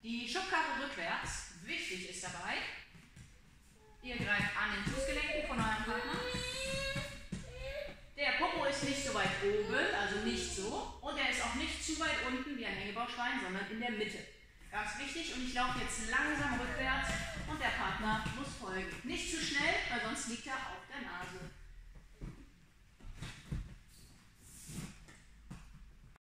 Die Schubkarre rückwärts. Wichtig ist dabei, ihr greift an den Fußgelenken von eurem Partner. Der Popo ist nicht so weit oben, also nicht so. Und er ist auch nicht zu weit unten wie ein Hängebaustein, sondern in der Mitte. Ganz wichtig. Und ich laufe jetzt langsam rückwärts und der Partner muss folgen. Nicht zu schnell, weil sonst liegt er auf der Nase.